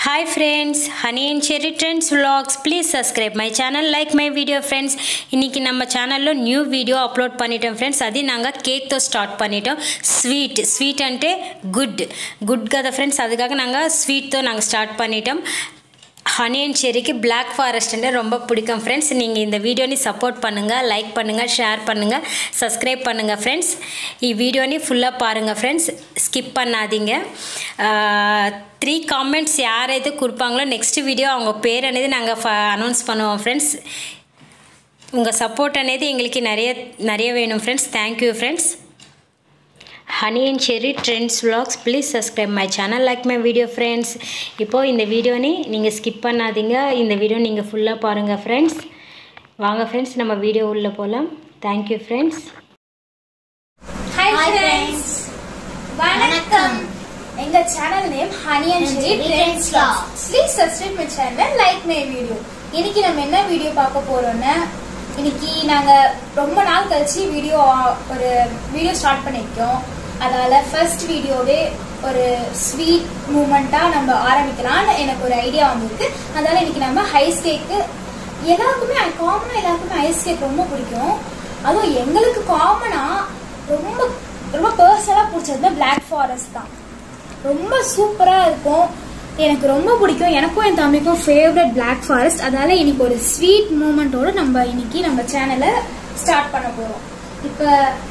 Hi friends, Honey and Cherry Trends Vlogs. Please subscribe my channel, like my video friends. இன்னைக்கு நம்ம சேனல்ல new video upload பண்ணிட்டோம் friends. அது நாங்க cake తో ஸ்டார்ட் பண்ணிட்டோம். ஸ்வீட் అంటే குட் కదా friends. அதுக்காக நாங்க ஸ்வீட் తో நாங்க ஸ்டார்ட் பண்ணிட்டோம். Honey and Cherry க்கு Black Forest ன்னு ரொம்ப பிடிக்கும் friends. நீங்க இந்த வீடியோவை சப்போர்ட் பண்ணுங்க, லைக் பண்ணுங்க, ஷேர் பண்ணுங்க, Subscribe பண்ணுங்க friends. இந்த வீடியோவை ஃபுல்லா பாருங்க friends. ஸ்கிப் பண்ணாதீங்க. 3 comments யார் எது கொடுப்பாங்களோ நெக்ஸ்ட் வீடியோ அவங்க பேர் అనేది நாங்க அனௌன்ஸ் பண்ணுவோம் friends. உங்க சப்போர்ட் అనేది எங்களுக்கு நிறைய வேணும் friends. Thank you friends. Honey and Cherry Trends Vlogs, please subscribe my channel, like my video friends. இப்போ இந்த வீடியோவை நீங்க ஸ்கிப் பண்ணாதீங்க. இந்த வீடியோ நீங்க ஃபுல்லா பாருங்க friends. வாங்க friends நம்ம வீடியோ உள்ள போலாம். Thank you friends. Hi friends. வணக்கம். எங்க channel name Honey and Cherry Trends Vlogs. Please subscribe my channel, like my video. இன்னைக்கு நம்ம என்ன வீடியோ பார்க்க போறோம்னா இன்னைக்கு நாங்க ரொம்ப நாள் கழிச்சு ஒரு வீடியோ ஸ்டார்ட் பண்ணிருக்கோம். அதால ஃபர்ஸ்ட் வீடியோவே ஒரு ஸ்வீட் மூமெண்டா நம்ம ஆரம்பிக்கலாம்னு எனக்கு ஒரு ஐடியா வந்திருக்கு. அதனால இன்னைக்கு நம்ம ஐஸ் கேக் எல்லாருக்குமே ஐஸ் கேக் ரொம்ப பிடிக்கும். அதுவும் எங்களுக்கு காமனா ரொம்ப ரொம்ப பர்சனலா பிடிச்சது Black Forest தான். ரொம்ப சூப்பரா இருக்கும். எனக்கு ரொம்ப பிடிக்கும். எனக்கும் என் தம்பிக்கும் ஃபேவரட் Black Forest. அதனால இன்னைக்கு ஒரு ஸ்வீட் மூமெண்டோட நம்ம சேனலை ஸ்டார்ட் பண்ண போறோம். இப்போ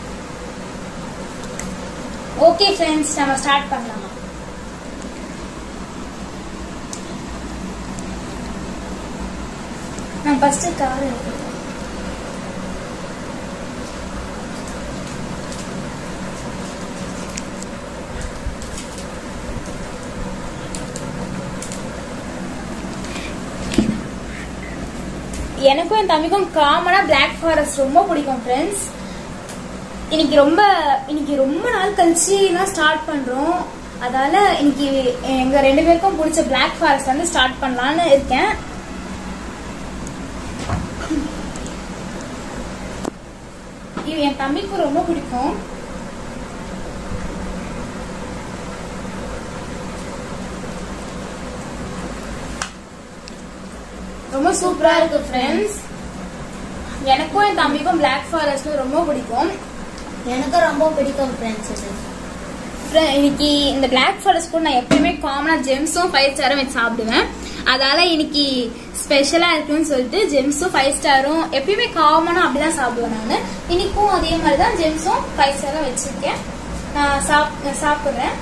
ஓகே ஃப்ரெண்ட்ஸ், நம்ம ஸ்டார்ட் பண்ணலாமா? நான் ஃபர்ஸ்ட் கவர் எடுக்கிறேன். எனக்கும் என் தம்பிக்கும் காமனா Black Forest ரொம்ப பிடிக்கும் ஃப்ரெண்ட்ஸ். இன்னைக்கு ரொம்ப நாள் கழிச்சு நான் ஸ்டார்ட் பண்றோம். அதால இன்னைக்கு எங்க ரெண்டு பேருக்கும் பிடிச்ச Black Forest வந்து ஸ்டார்ட் பண்ணலாம்னு இருக்கேன். இது என் தம்பிக்கும் ரொம்ப பிடிக்கும். ரொம்ப சூப்பரா இருக்கு ஃப்ரெண்ட்ஸ். எனக்கும் என் தம்பிக்கும் Black Forest ரொம்ப பிடிக்கும். எனக்கும் ரொம்ப பிடிக்கும் ஃப்ரெண்ட்ஸ். இன்னைக்கு இந்த Black Forest கூட நான் எப்பயுமே காமனா ஜெம்ஸும் 5 ஸ்டாரும் வச்சு சாப்பிடுவேன். அதால இன்னைக்கு ஸ்பெஷலா இருக்குன்னு சொல்லிட்டு ஜெம்ஸும் 5 ஸ்டாரும் எப்பயுமே காமனா அப்படிதான் சாப்பிடுவேன் நானு. இன்னைக்கும் அதே மாதிரிதான் ஜெம்ஸும் 5 ஸ்டாரும் வச்சிருக்கேன். நான் சாப்பிடுறேன்.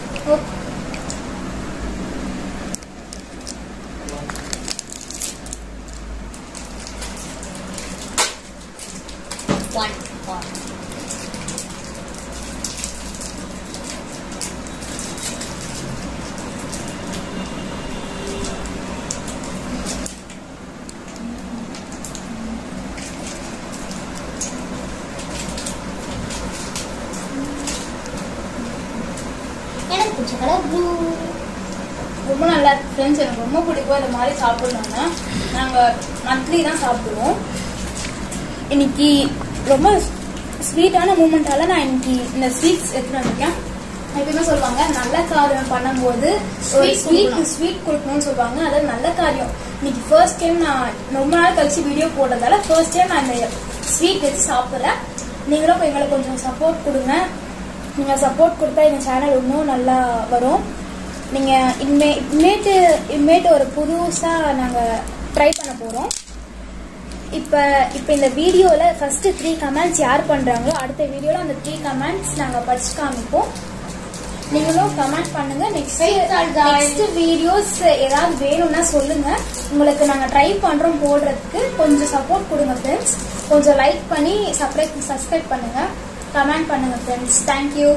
எனக்கு பிடிச்ச கலர் ப்ளூ. ரொம்ப நல்லா இருக்கு ஃப்ரெண்ட்ஸ். எனக்கு ரொம்ப பிடிக்கும் இந்த மாதிரி சாப்பிடணும்னா. நாங்கள் மந்த்லி தான் சாப்பிடுவோம். இன்னைக்கு ரொம்ப ஸ்வீட்டான மூமெண்டால நான் இன்னைக்கு இந்த ஸ்வீட்ஸ் எடுத்துட்டு வந்திருக்கேன். எப்பயுமே சொல்லுவாங்க நல்ல காரியம் பண்ணும்போது ஒரு ஸ்வீட் கொடுக்கணும்னு சொல்லுவாங்க. அதாவது நல்ல காரியம். இன்னைக்கு ஃபர்ஸ்ட் டைம் நான் ரொம்ப நாள் கழிச்சு வீடியோ போடுறதால ஃபர்ஸ்ட் டைம் நான் இந்த ஸ்வீட் வச்சு சாப்பிட்றேன். நீங்களும் எங்களுக்கு கொஞ்சம் சப்போர்ட் கொடுங்க. நீங்க சப்போர்ட் கொடுத்தா எங்க சேனல் இன்னும் நல்லா வரும். நீங்க இனிமேட்டு ஒரு புதுசா நாங்க ட்ரை பண்ண போறோம். இப்ப இந்த வீடியோல ஃபர்ஸ்ட் 3 கமெண்ட்ஸ் யார் பண்றாங்களோ அடுத்த வீடியோல அந்த 3 கமெண்ட்ஸ் நாங்க படிச்சு காமிப்போம். நீங்களும் கமெண்ட் பண்ணுங்க. நெக்ஸ்ட் வீடியோஸ் ஏதாவது வேணும்னா சொல்லுங்க. உங்களுக்கு நாங்க ட்ரை பண்றோம் போடுறதுக்கு. கொஞ்சம் சப்போர்ட் கொடுங்க ஃப்ரெண்ட்ஸ். கொஞ்சம் லைக் பண்ணி சப்ஸ்கிரைப் பண்ணுங்க, கமெண்ட் பண்ணுங்க ஃப்ரெண்ட்ஸ். Thank you.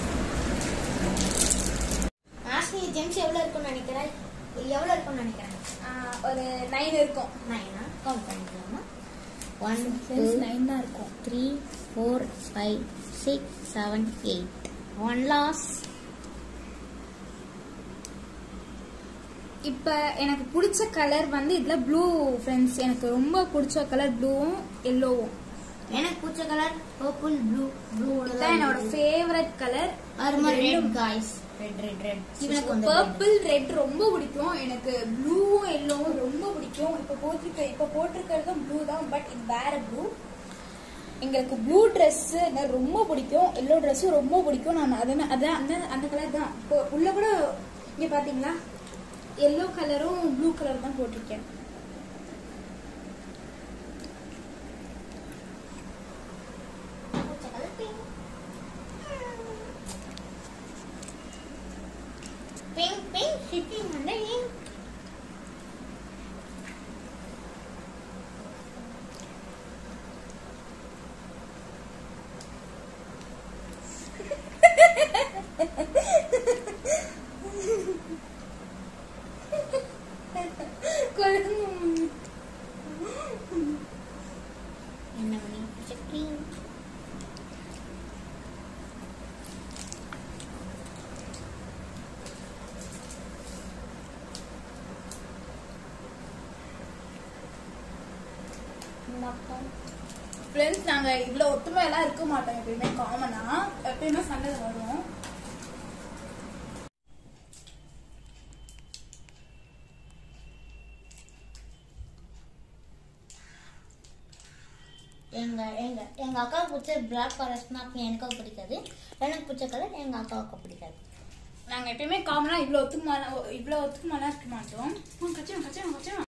ஆஸ்மி ஜெம்ஸ் எவ்வளவு இருக்கும்னு நினைக்கிறேன்? ஒரு 9 இருக்கும். 9 கவுண்ட் பண்ணிக்கலாமா? 1 2 9 தான் இருக்கும். 3 4 5 6 7 8 1 லாஸ். இப்ப எனக்கு பிடிச்ச கலர் வந்து இதுல ப்ளூ ஃப்ரெண்ட்ஸ். எனக்கு ரொம்ப பிடிச்ச கலர் ப்ளூவும் எல்லோவும். எனக்கு பிடிச்ச கலர் பர்பிள் ப்ளூ. இதான் என்னோட ஃபேவரட் கலர். Red guys. எனக்கு பர்பிள் ரெட் ரொம்ப பிடிக்கும். எனக்கு ப்ளூவும் எல்லோவும் ரொம்ப பிடிக்கும். இப்ப போட்டிருக்கிறது ப்ளூ தான், பட் இது வேற ப்ளூ. எங்களுக்கு ப்ளூ ட்ரெஸ் ரொம்ப பிடிக்கும், எல்லோ ட்ரெஸ்ஸும் ரொம்ப பிடிக்கும். நான் அந்த கலர் தான் இப்போ உள்ள கூட இங்க பாத்தீங்களா, எல்லோ கலரும் ப்ளூ கலர் தான் போட்டிருக்கேன். ஃப்ரெண்ட்ஸ், நாங்க இவ்வளவு ஒத்துமை எல்லாம் இருக்க மாட்டோம். எப்பயுமே காமனா எப்பயுமே சண்டை வரும். எங்க அக்காவுக்கு பிடிச்ச பிளாக் கலர்ஸ்னா எனக்கு பிடிக்காது. எனக்கு பிடிச்ச கலர் எங்க அக்காவுக்கு பிடிக்காது. நாங்க எப்பயுமே காமனா இவ்வளவு ஒத்துக்குமாலாம் இருக்க மாட்டோம். கச்சம்